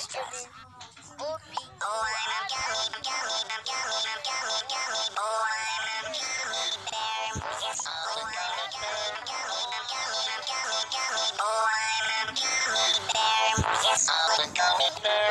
Benjamin, Opie. Oh, I'm a gummy, gummy, gummy, gummy, gummy. Oh, I'm a gummy bear. Yes, oh, I'm a gummy, gummy, gummy, gummy, gummy. Oh, I'm a gummy bear. Yes, I'm a gummy bear.